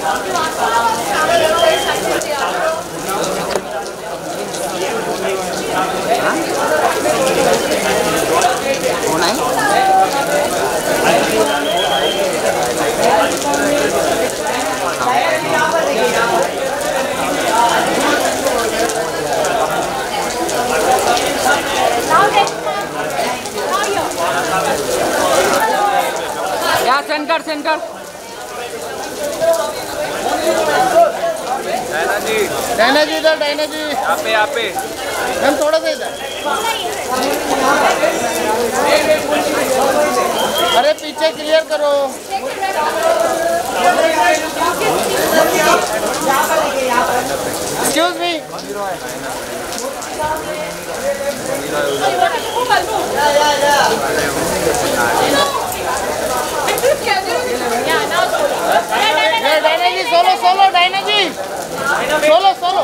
यहाँ centre centre Diana जी इधर, Diana जी यहाँ पे हम थोड़ा सा इधर। अरे पीछे क्लियर करो। Excuse me. Diana ji solo solo, Diana ji solo solo.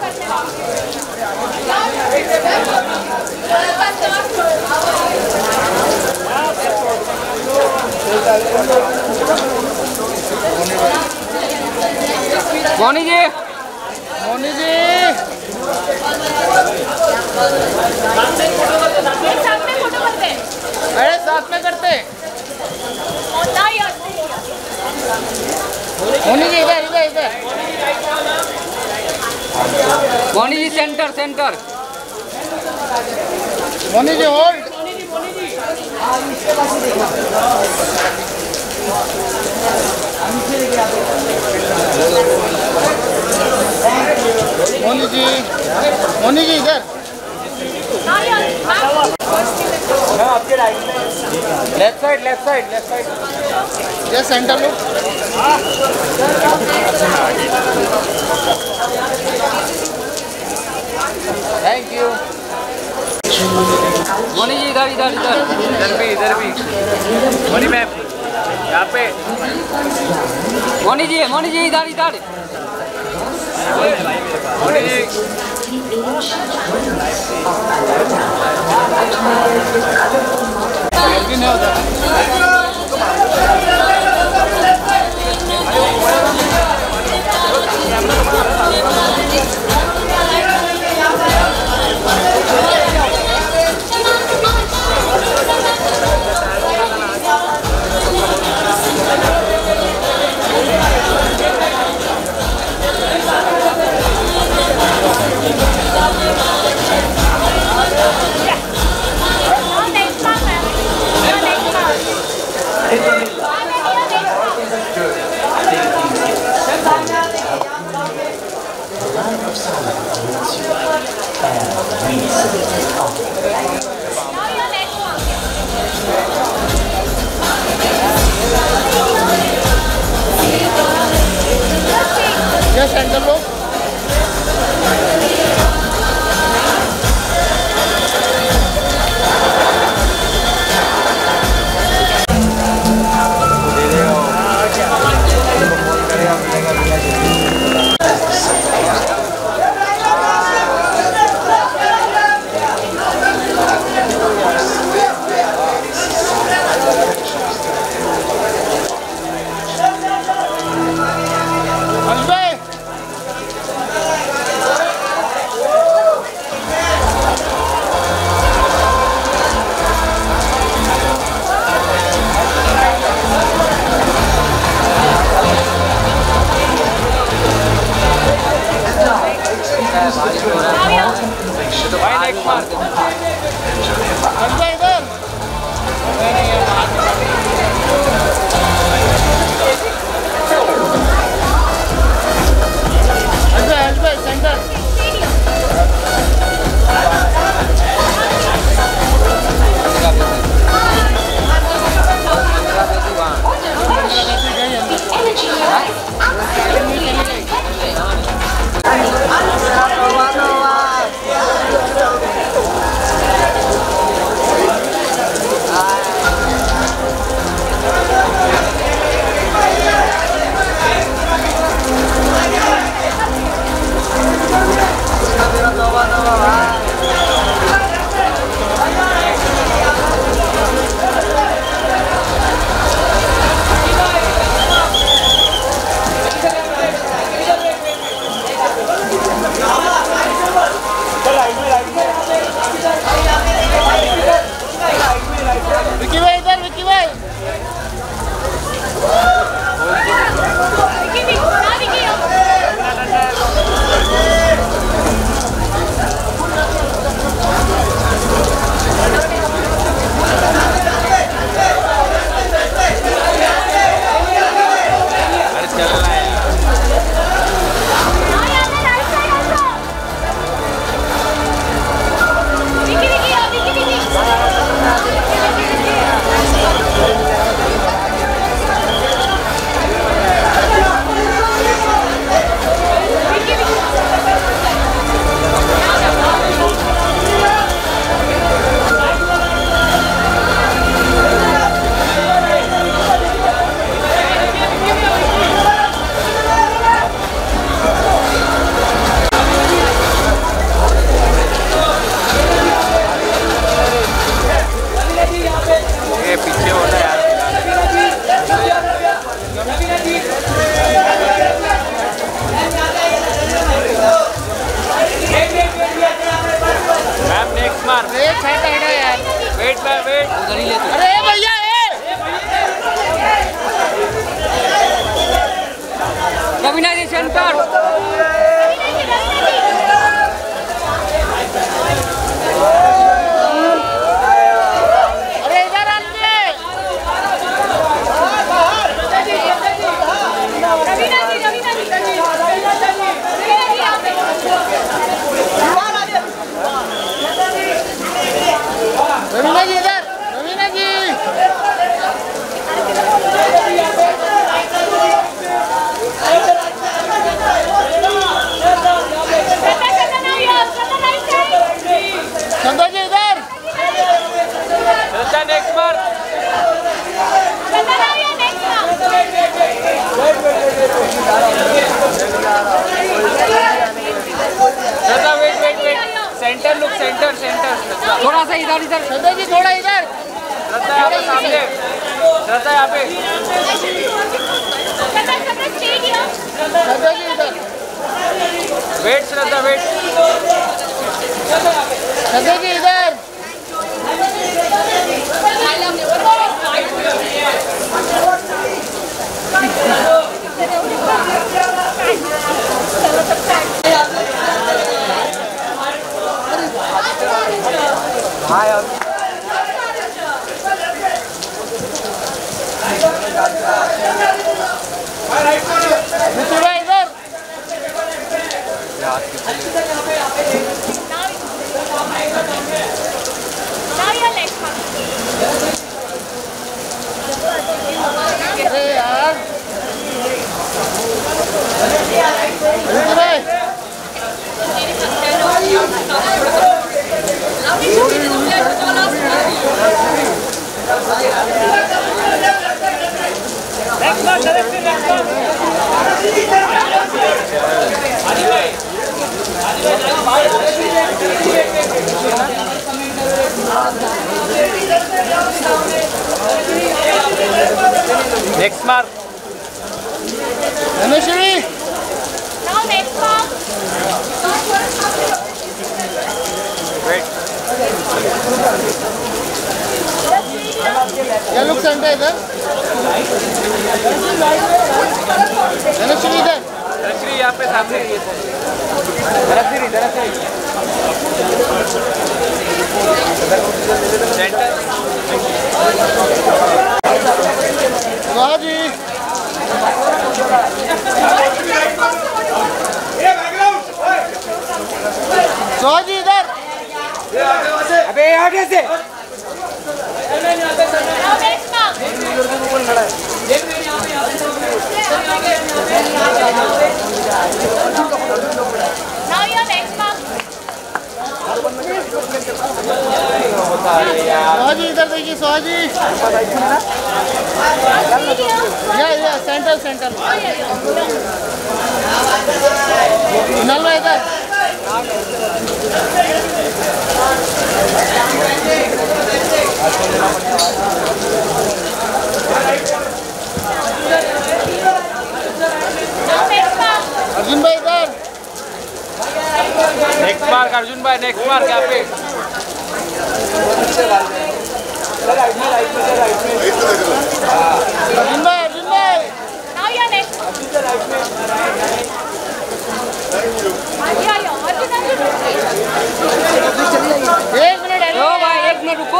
Moni ji, Moni ji अरे साथ में करते। मोनी जी इधर इधर इधर। Moni ji centre centre. Moni ji hold. Moni ji, Moni ji इधर। आपके राइट में, left side left side left side. ये सेंटर लो। Thank you. मोनी जी इधर इधर इधर इधर भी मोनी मैम यहाँ पे। मोनी जी इधर इधर। मोनी जी नहीं होता। ये सेंटर लो। थोड़ा सा इधर इधर। श्रद्धा जी थोड़ा इधर। श्रद्धा यहाँ पे सामने। श्रद्धा यहाँ पे। श्रद्धा जी इधर। वेट श्रद्धा वेट। श्रद्धा जी इधर। मिथुरा इधर। अरे यार मिथुरा नेक्स्ट मार्क। धनुश्री ये लुक सेंटर इधर। धनुश्री इधर। धनश्री यहाँ पे सामने। धनश्री धनश्री सेंटर। वाह जी सोहा जी इधर। अबे आगे से। सोहा जी इधर देखिए सोहा जी। या सेंटर सेंटर। नलवा इधर। अर्जुन भाई इधर। नेक्स्ट मार्क अर्जुन भाई। नेक्स्ट मार्क यहाँ पे। अर्जुन भाई अर्जुन भाई। एक मिनट ओ भाई 1 मिनट रुको।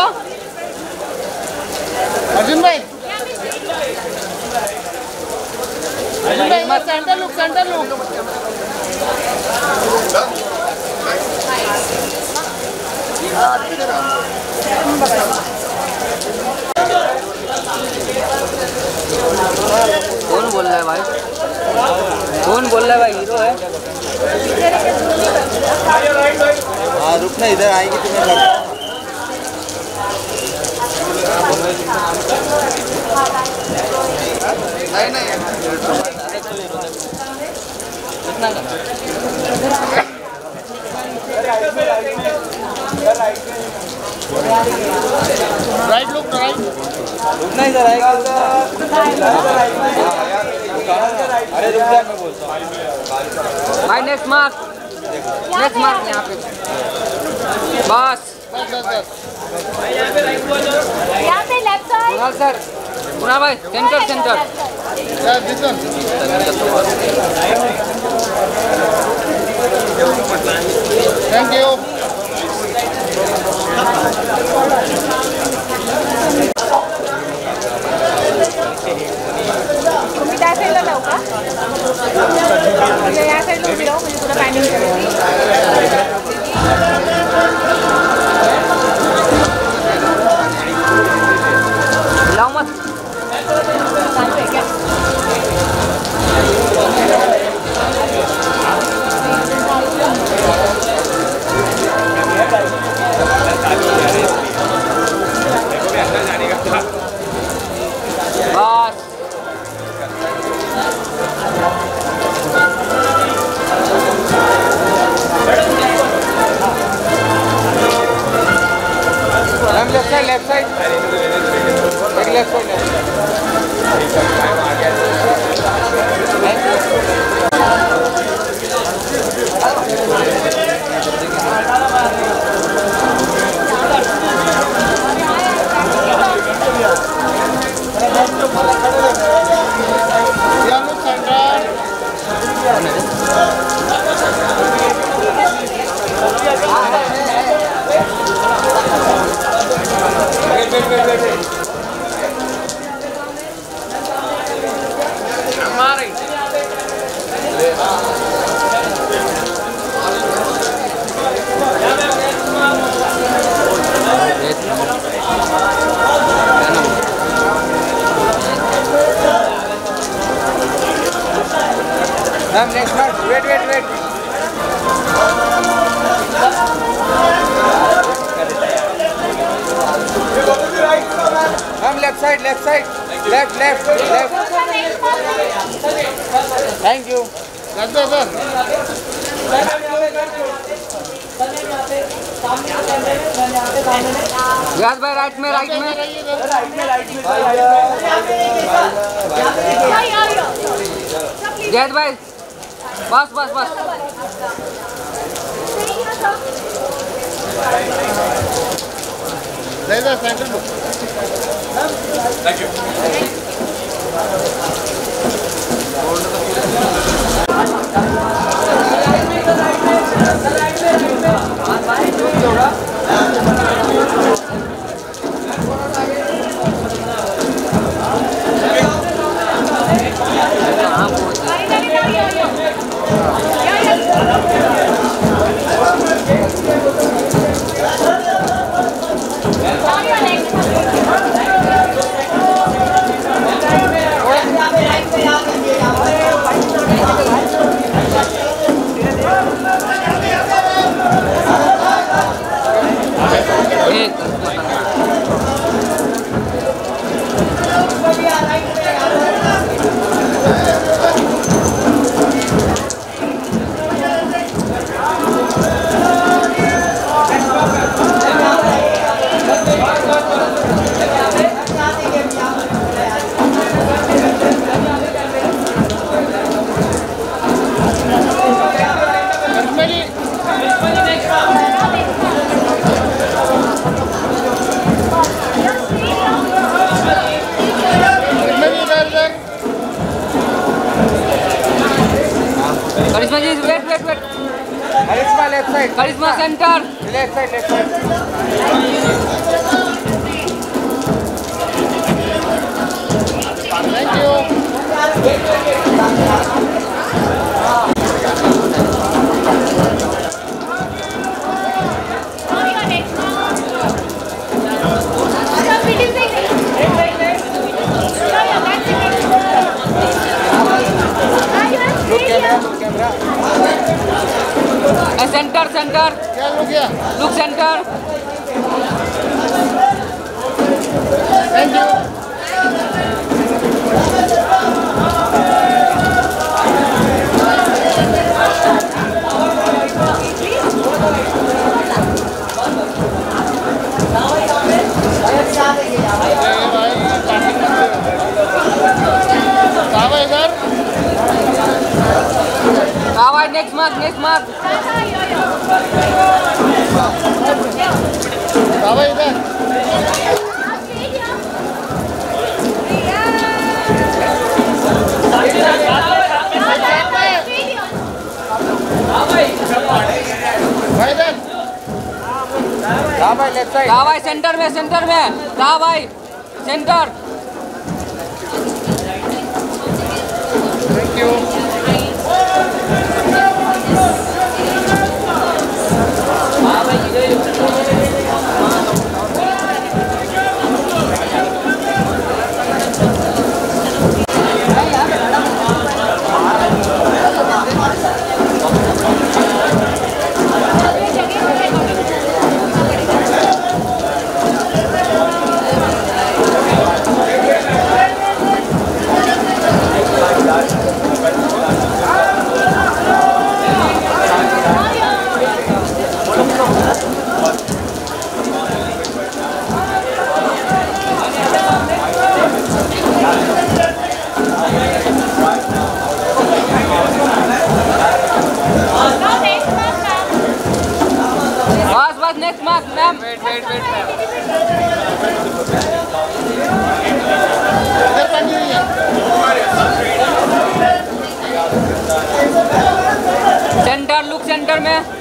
अर्जुन भाई। अर्जुन भाई इधर सेंटर लुक सेंटर लुक। कौन बोल रहा है भाई? कौन बोल रहा है भाई? हीरो है। हाँ रुकना, इधर आएगी तुम्हें लगता नहीं नहीं राइट लुक राइट। रुकना, इधर आएगा। अरे रुक जा, मैं बोलता हूँ। भाई नेक्स्ट मार्क यहाँ पे बस। यहाँ पे left side. Kunal sir, Kunal भाई सेंटर सेंटर। Thank you. तुम्ही त्या साईडला जाऊ का? या साईडला उभी राहू, म्हणजे तुला टायमिंग करायची. लाओ मत। चालू आहे का? बस ma'am next mark wait wait wait ma'am left side left left left thank you याद भाई राइट में जैद भाई बस बस बस thank you Karishma ji wait wait wait Karishma left side Karishma centre left side thank you centre centre क्या हो गया look centre thank you next mark बाबा इधर भाई लेफ्ट साइड भाई सेंटर में भाई सेंटर थैंक यू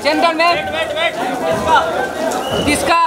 जेंटलमैन किसका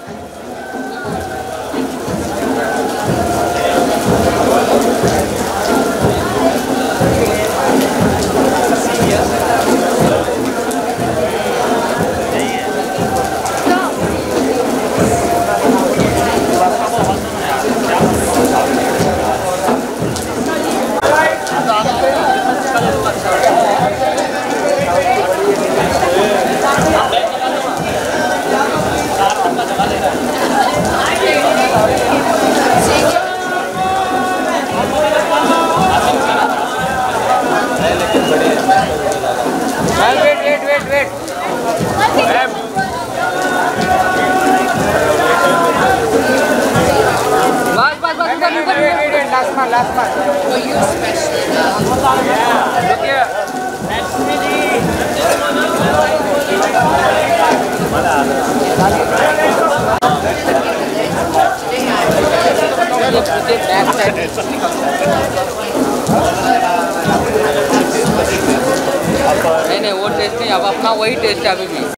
Wait. Wait. Last one. Look here. नहीं वो टेस्ट नहीं अब अपना वही टेस्ट है अभी भी